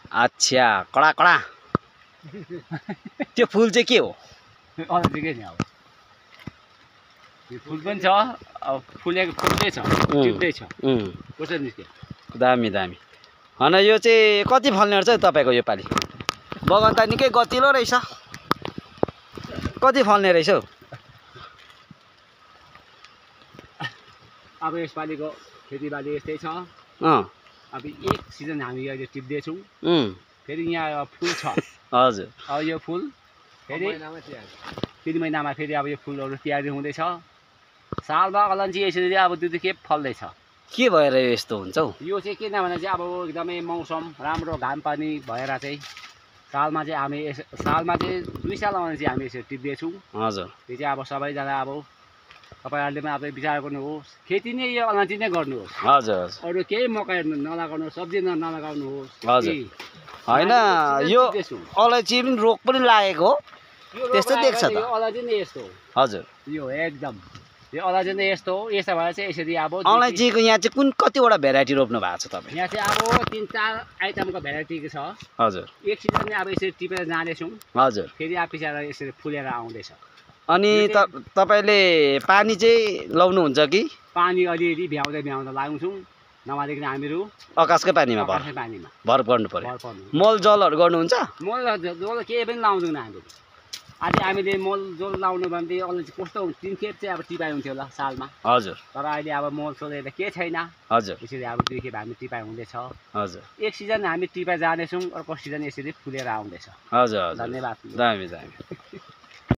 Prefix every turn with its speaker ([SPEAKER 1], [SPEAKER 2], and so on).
[SPEAKER 1] अच्छा कडा कडा त्यो फुल चाहिँ के हो
[SPEAKER 2] अलैँची के नि अब यो फुल पनि छ अब फुलेको फुल्दै छ टिप्दै छ कसरी निस्क्यो
[SPEAKER 1] दामी दामी होइन यो चाहिँ कति फल्ने रहेछ तपाईँको यो पालि बगान त निकै गतिलो रहेछ कति फल्ने रहेछ हौ
[SPEAKER 2] अब यसपालिको खेतीबाली यस्तै छ अब एक सिजन हामी अहिले टिप्दैछौँ फेरि यहाँ फुल छ
[SPEAKER 1] हजुर
[SPEAKER 2] अब यो फुल फेरि 3 महिनामा फेरि अब यो फुलहरू तयारी हुँदैछ सालमा अलैँची यसरी अब 2 खेप फल्दैछ
[SPEAKER 1] के भएर यस्तो हुन्छ हौ
[SPEAKER 2] यो चाहिँ किनभने चाहिँ अब एकदमै मौसम राम्रो घाम पानी भएर चाहिँ सालमा चाहिँ हामी 2 साल अलैँची हामी यसरी टिप्दैछौँ
[SPEAKER 1] हजुर
[SPEAKER 2] त्यो चाहिँ अब सबैजना अब तपाईहरुले पनि अब विचार गर्नुहोस् खेती नै यो अलैँची नै गर्नुहोस्
[SPEAKER 1] हजुर हजुर
[SPEAKER 2] अरू केही मकै नलगाउनुहोस् सब्जी नलगाउनुहोस्
[SPEAKER 1] हजुर होइन यो अलैँची पनि रोग पनि लागेको हो त्यस्तै देख्छ त
[SPEAKER 2] यो अलैँची नै यस्तो हो
[SPEAKER 1] हजुर
[SPEAKER 2] यो एकदम यो अलैँची नै यस्तो हो यसो भएर चाहिँ यसरी अब
[SPEAKER 1] अलैँचीको यहाँ चाहिँ कतिवटा भेराइटी रोप्नु भएको छ तपाईँ
[SPEAKER 2] यहाँ चाहिँ अब 3-4 आइटमको भेराइटीको छ
[SPEAKER 1] हजुर
[SPEAKER 2] एक सिजन नै अब यसरी टिपेर जाँदैछौँ
[SPEAKER 1] हजुर
[SPEAKER 2] फेरि अब पछाडि यसरी फुलेर आउँदैछ
[SPEAKER 1] अनि तपाईले पानी चाहिँ लाउनुहुन्छ कि
[SPEAKER 2] पानी अलिअलि भ्याउँदा लगाउँछौँ नभएदेखि हामीहरू
[SPEAKER 1] आकाशकै पानीमा भर गर्नु पर्यो मल जलहरू गर्नुहुन्छ
[SPEAKER 2] मल जल केही पनि लाउँदैनौँ हामीले आज हामीले मल जल लाउनु भने अलैँची कस्तो हुन्छ 3 खेप चाहिँ अब टिपाइ हुन्थ्यो होला सालमा
[SPEAKER 1] हजुर
[SPEAKER 2] तर अहिले अब मल सोलेर के छैन
[SPEAKER 1] हजुर
[SPEAKER 2] यसरी अब 2 खेप हामी टिपाइ हुँदैछ
[SPEAKER 1] हजुर
[SPEAKER 2] एक सिजन हामी टिपाइ जाँदैछौँ अर्को सिजन यसरी फुलेर आउँदैछ
[SPEAKER 1] हजुर
[SPEAKER 2] धन्यवाद
[SPEAKER 1] दामी दामी